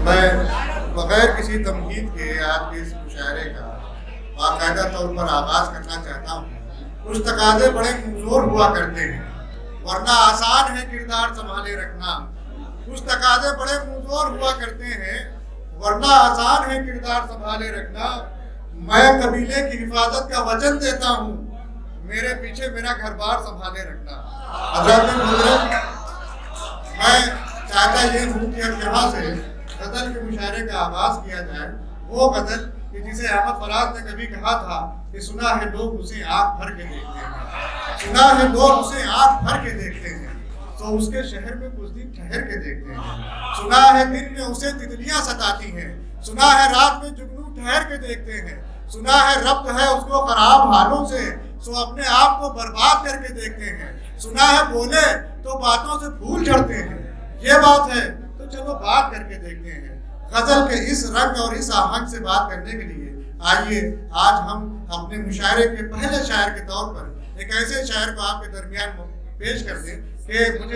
मैं बगैर किसी तमहीद के आज के इस मुशायरे का बाकायदा तौर पर आगाज करना चाहता हूँ। कुछ तकाजे बड़े कमजोर हुआ करते हैं, वरना आसान है किरदार संभाले रखना। कुछ तकाजे बड़े कमजोर हुआ करते हैं, वरना आसान है किरदार संभाले रखना। मैं कबीले की हिफाजत का वचन देता हूँ, मेरे पीछे मेरा घर बार संभाले रखना। हज़रत मुहर्रम, मैं चाहता ये हूँ कि अब यहाँ से गज़ल के मुशायरे का आगाज किया जाए। वो गज़ल कि जिसे अहमद फराज ने कभी कहा था कि सुना है लोग उसे आँख भर के देखते हैं, सुना है लोग उसे आँख भर के देखते हैं, तो उसके शहर में कुछ दिन ठहर के देखते हैं। सुना है दिन में उसे तितलियां सताती हैं, सुना है रात में जुगनू ठहर के देखते हैं। सुना है रब्त है उसको खराब हालों से, सो अपने आप को बर्बाद करके देखते हैं। सुना है बोले तो बातों से फूल झड़ते हैं, ये बात है तो चलो बात करके देखते हैं। गजल के इस रंग और इस आहंग से बात करने के लिए आइए आज हम अपने मुशायरे के पहले शायर के तौर पर एक ऐसे शायर को आपके दरमियान पेश कर दें कि मुझे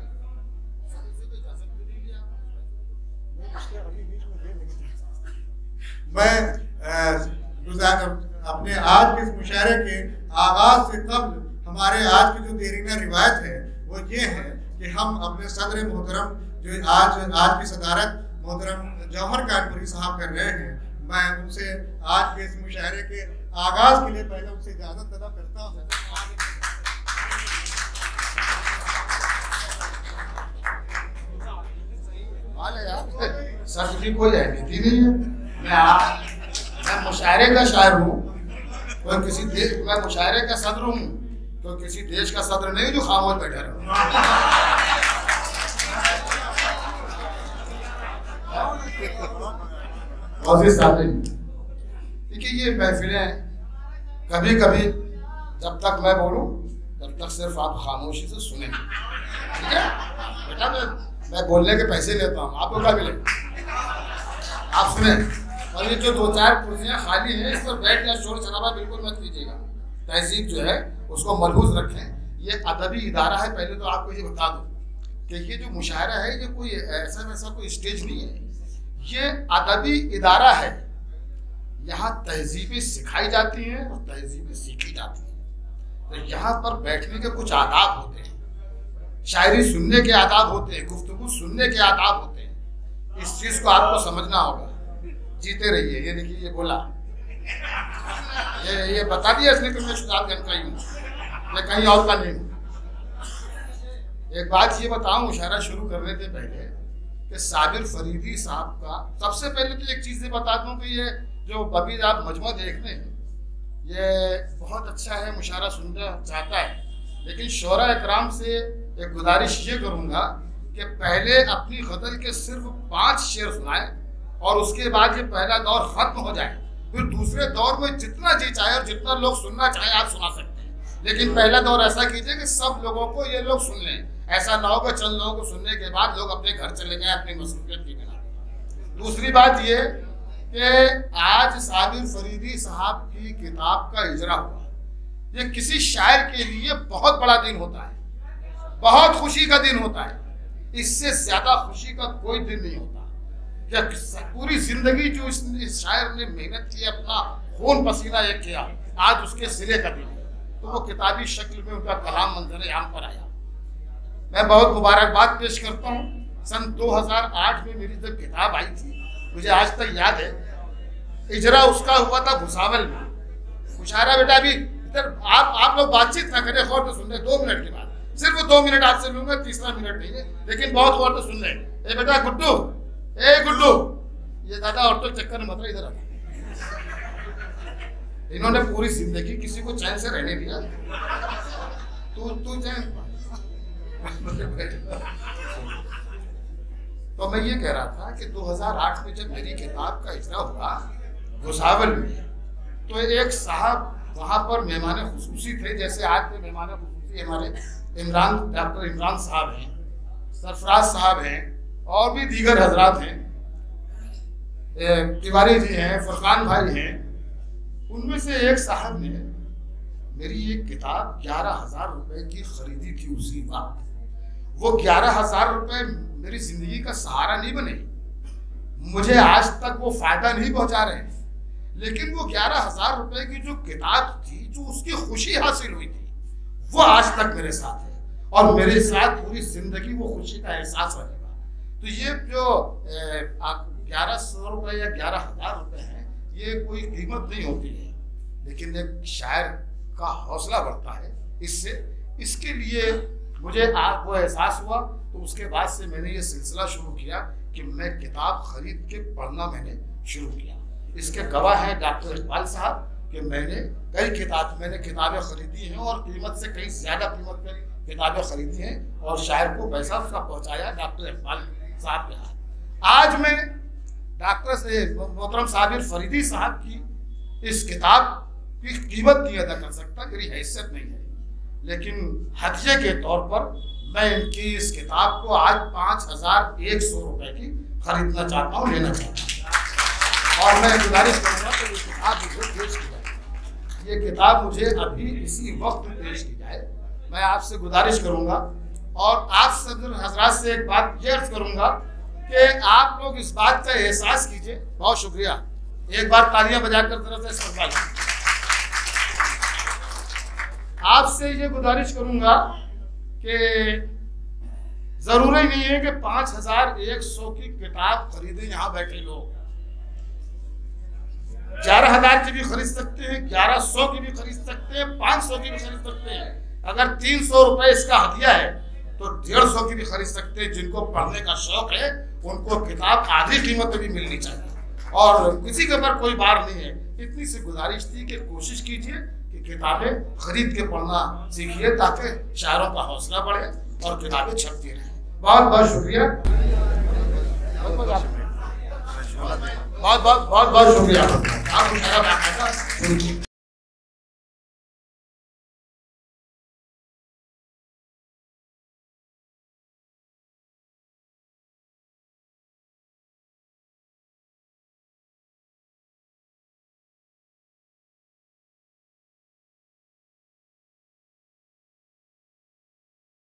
मैं अपने आज के इस मुशायरे के आगाज से कबल हमारे आज की जो देरीना रिवायत है वो ये है कि हम अपने सदर मोहतरम जो आज की सदारत मोहतरम जौहर कानपुरी साहब कर रहे हैं, मैं उनसे आज के इस मुशायरे के आगाज के लिए पहले उनसे इजाजत तलब करता हूँ। सर की कोई अहमियत ही नहीं है। मैं मुशायरे का शायर हूँ, मैं मुशायरे का सदर हूँ, तो किसी देश का सदर नहीं जो खामोश बैठा रहे। देखिए ये महफिलें कभी कभी जब तक मैं बोलूं तब तक सिर्फ आप खामोशी से सुने, ठीक है बेटा। मैं बोलने के पैसे लेता हूँ, आपको क्या मिलेगा? आप सुने। और ये जो दो चार कुर्सियाँ खाली हैं इस पर बैठ या शोर शराबा बिल्कुल मत कीजिएगा। तहजीब जो है उसको मलहूज रखें। ये अदबी इदारा है, पहले तो आपको ये बता दूं कि ये जो मुशायरा है ये कोई ऐसा वैसा कोई स्टेज नहीं है, ये अदबी इदारा है। यहाँ तहजीबें सिखाई जाती हैं और तहजीबें सीखी जाती हैं। तो यहाँ पर बैठने के कुछ आदाब होते हैं, शायरी सुनने के आदाब होते हैं, गुफ्तगू सुनने के आदाब होते हैं। इस चीज़ को आपको समझना होगा। जीते रहिए। ये देखिए ये बोला, ये बता दिया इसने कि मैं शुजातगंज का ही हूँ, मैं कहीं और का नहीं हूँ। एक बात ये बताऊँ मुशायरा शुरू करने से पहले कि साबिर फरीदी साहब का, सबसे पहले तो एक चीज़ बता दूँ कि ये जो अभी आप मजमू देख रहे हैं ये बहुत अच्छा है, मुशायरा सुनना चाहता है, लेकिन शोरा इकराम से एक गुजारिश ये करूँगा कि पहले अपनी गज़ल के सिर्फ 5 शेर सुनाए और उसके बाद ये पहला दौर खत्म हो जाए, फिर दूसरे दौर में जितना जी चाहे और जितना लोग सुनना चाहे आप सुना सकते हैं। लेकिन पहला दौर ऐसा कीजिए कि सब लोगों को ये लोग सुन लें। ऐसा ना हो कि चंद लोगों को सुनने के बाद लोग अपने घर चले जाएं अपनी मसरूफियत की बिना। दूसरी बात ये कि आज साबिर फरीदी साहब की किताब का इजरा हुआ। ये किसी शायर के लिए बहुत बड़ा दिन होता है, बहुत खुशी का दिन होता है। इससे ज्यादा खुशी का कोई दिन नहीं होता। क्या पूरी जिंदगी जो इस शायर ने मेहनत की, अपना खून पसीना एक किया, आज उसके सिरे का दिन है, तो वो किताबी शक्ल में उनका कलाम मंजर आम पर आया। मैं बहुत मुबारकबाद पेश करता हूँ। सन 2008 में मेरी जब किताब आई थी, मुझे आज तक याद है, इजरा उसका हुआ था भुसावल में। मुशायरा बेटा अभी इधर आप लोग बातचीत ना करें, गौर से सुन ले। 2 मिनट के बाद सिर्फ 2 मिनट आपसे लूंगा, तीसरा मिनट नहीं है, लेकिन बहुत गौर से सुन ले। ए बेटा गुड्डू, ए गुड्डू, ये दादा ऑटो चक्कर में मत इधर आ। इन्होंने पूरी जिंदगी किसी को चैन से रहने दिया, तू चैन। तो मैं ये कह रहा था कि 2008 में जब मेरी किताब का इजरा हुआ भुसावल में, तो एक साहब वहाँ पर मेहमान खुसूसी थे, जैसे आज के मेहमान खुसूसी हमारे डॉक्टर इमरान साहब हैं, सरफराज साहब हैं और भी दीगर हजरात हैं, तिवारी जी हैं, फरकान भाई हैं। उनमें से एक साहब ने मेरी एक किताब 11,000 रुपए की खरीदी थी उसी वक्त। वो 11,000 रुपए मेरी जिंदगी का सहारा नहीं बने, मुझे आज तक वो फायदा नहीं पहुंचा रहे हैं, लेकिन वो 11,000 रुपए की जो किताब थी, जो उसकी खुशी हासिल हुई थी, वो आज तक मेरे साथ है और मेरे साथ पूरी जिंदगी वो खुशी का एहसास रहेगा। तो ये जो 1100 रुपए या 11,000 रुपए हैं, ये कोई कीमत नहीं होती है, लेकिन एक शायर का हौसला बढ़ता है इससे। इसके लिए मुझे आज वो एहसास हुआ, तो उसके बाद से मैंने ये सिलसिला शुरू किया कि मैं किताब खरीद के पढ़ना मैंने शुरू किया। इसके गवाह हैं डॉक्टर इकबाल साहब कि मैंने किताबें खरीदी हैं और कीमत से कहीं ज्यादा कीमत पर किताबें खरीदी हैं और शायर को पैसा उसका पहुंचाया डॉक्टर इकबाल साहब के हाथ। आज मैं डॉक्टर से मोहतरम साबिर फरीदी साहब की इस किताब की कीमत नहीं अदा कर सकता, मेरी हैसियत नहीं है, लेकिन हदिये के तौर पर मैं इनकी इस किताब को आज 5,100 रुपए की खरीदना चाहता हूँ, लेना चाहता हूँ। और मैं गुजारिश करूँगा कि ये किताब मुझे पेश की जाए, ये किताब मुझे अभी इसी वक्त पेश की जाए। मैं आपसे गुजारिश करूँगा और आप सब हजरात से एक बात ये अर्ज करूँगा कि आप लोग इस बात का एहसास कीजिए। बहुत शुक्रिया, एक बार तालियां बजाकर तरफ से इस्तेमाल। आपसे ये गुजारिश करूंगा कि जरूरी नहीं है कि 5,100 की किताब खरीदें। यहाँ बैठे लोग 11,000 की भी खरीद सकते हैं, 1,100 की भी खरीद सकते हैं, 500 की भी खरीद सकते हैं। अगर 300 रुपए इसका हदिया है तो 150 की भी खरीद सकते हैं। जिनको पढ़ने का शौक है उनको किताब आधी कीमत में भी मिलनी चाहिए और किसी के ऊपर कोई बार नहीं है। इतनी सी गुजारिश थी कि कोशिश कीजिए कि किताबें खरीद के पढ़ना सीखिए ताकि शायरों का हौसला बढ़े और किताबें छपती रहें। बहुत बहुत शुक्रिया, बहुत बहुत शुक्रिया।